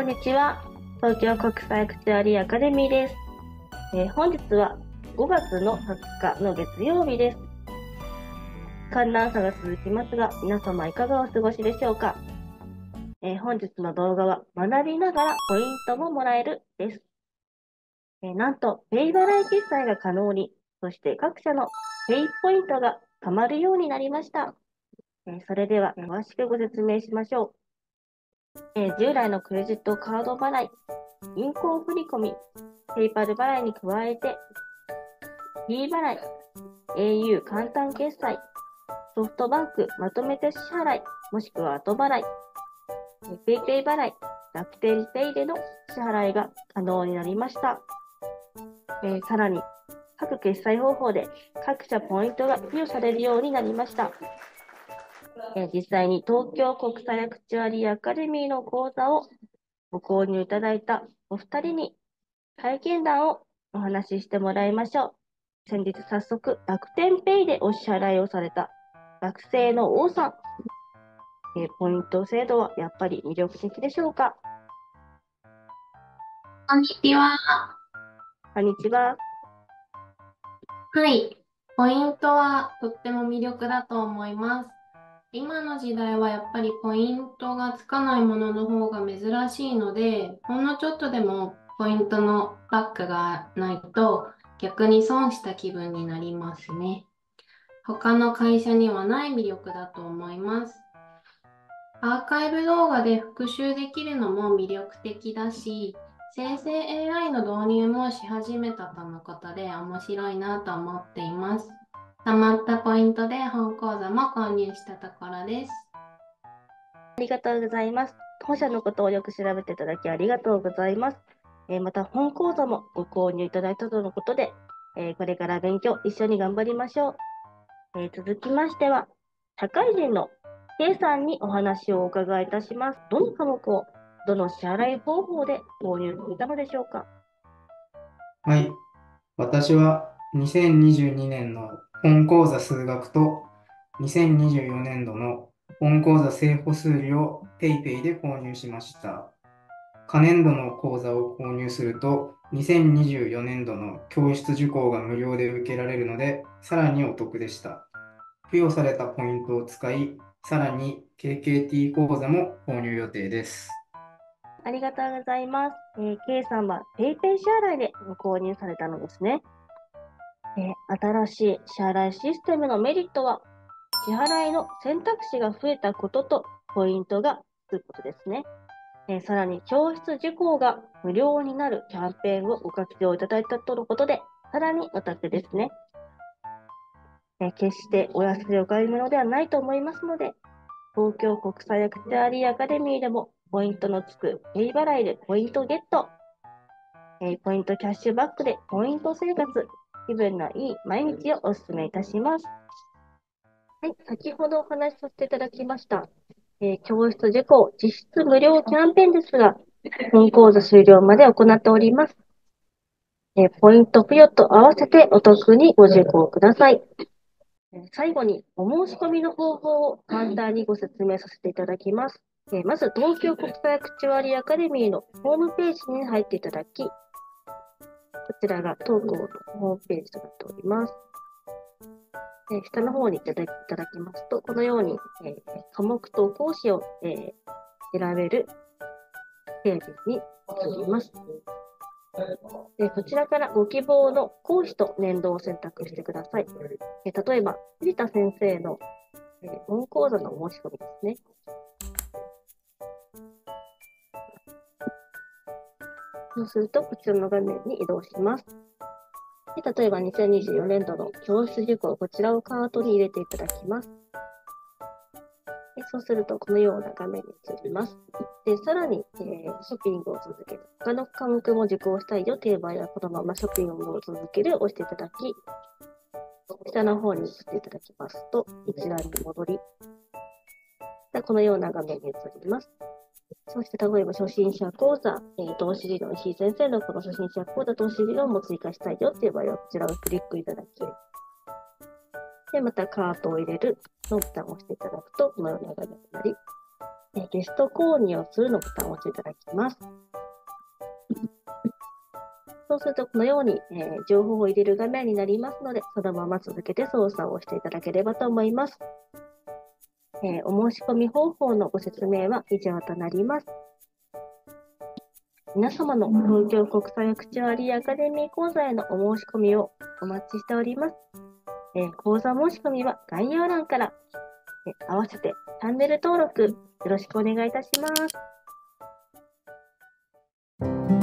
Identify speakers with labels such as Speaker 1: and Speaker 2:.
Speaker 1: こんにちは。東京国際アクチュアリーアカデミーです。本日は5月の20日の月曜日です。寒暖差が続きますが、皆様いかがお過ごしでしょうか。本日の動画は学びながらポイントももらえるです。なんと、ペイ払い決済が可能に、そして各社のペイポイントが貯まるようになりました。それでは詳しくご説明しましょう。従来のクレジットカード払い、銀行振込、ペイパル払いに加えて、D 払い、au 簡単決済、ソフトバンクまとめて支払い、もしくは後払い、ペイペイ払い、楽天ペイでの支払いが可能になりました。さらに、各決済方法で各社ポイントが付与されるようになりました。実際に東京国際アクチュアリーアカデミーの講座をご購入いただいたお二人に体験談をお話ししてもらいましょう。先日早速楽天ペイでお支払いをされた学生の王さん。ポイント制度はやっぱり魅力的でしょうか？
Speaker 2: こんにちは。
Speaker 1: こんにちは。
Speaker 2: はい。ポイントはとっても魅力だと思います。今の時代はやっぱりポイントがつかないものの方が珍しいので、ほんのちょっとでもポイントのバックがないと逆に損した気分になりますね。他の会社にはない魅力だと思います。アーカイブ動画で復習できるのも魅力的だし、生成 AI の導入もし始めたとのことで面白いなと思っています。貯まったポイントで本講座も購入したところです。
Speaker 1: ありがとうございます。当社のことをよく調べていただきありがとうございます。また本講座もご購入いただいたとのことで、これから勉強一緒に頑張りましょう。続きましては、社会人の K さんにお話をお伺いいたします。どの科目をどの支払い方法で購入されたのでしょうか？
Speaker 3: はい。私は2022年の本講座数学と2024年度の本講座正補数理を PayPay で購入しました。可年度の講座を購入すると2024年度の教室受講が無料で受けられるのでさらにお得でした。付与されたポイントを使い、さらに KKT 講座も購入予定です。
Speaker 1: ありがとうございます。K さんは PayPay 支払いでご購入されたのですね。新しい支払いシステムのメリットは、支払いの選択肢が増えたこととポイントがつくことですね。さらに教室受講が無料になるキャンペーンをご活用いただいたとのことで、さらにお得ですね。決してお安いお買い物ではないと思いますので、東京国際アクチュアリーアカデミーでもポイントのつくペイ払いでポイントゲット、ポイントキャッシュバックでポイント生活、気分のいい毎日をお勧めいたします。はい、先ほどお話しさせていただきました、教室受講実質無料キャンペーンですが、本講座終了まで行っております。ポイント付与と合わせてお得にご受講ください。最後にお申し込みの方法を簡単にご説明させていただきます。まず東京国際アクチュアリーアカデミーのホームページに入っていただき、こちらが当校のホームページとなっております。下の方にいただきますと、このように、科目と講師を、選べるページに移ります。こちらからご希望の講師と年度を選択してください。例えば、藤田先生の、本講座の申し込みですね。そうすると、こちらの画面に移動します。例えば、2024年度の教室受講、こちらをカートに入れていただきます。そうすると、このような画面に移ります。さらに、ショッピングを続ける。他の科目も受講したいよという場合は、このままショッピングを続けるを押していただき、下の方に移っていただきますと、一覧に戻り、このような画面に移ります。そして、例えば初心者講座、投資理論、石井先生のこの初心者講座、投資理論も追加したいよという場合は、こちらをクリックいただき、で、またカートを入れるのボタンを押していただくと、このような画面になり、 ゲスト購入をするのボタンを押していただきます。そうすると、このように、情報を入れる画面になりますので、そのまま続けて操作をしていただければと思います。お申し込み方法のご説明は以上となります。皆様の東京国際アクチュアリーアカデミー講座へのお申し込みをお待ちしております。講座申し込みは概要欄から、合わせてチャンネル登録よろしくお願いいたします。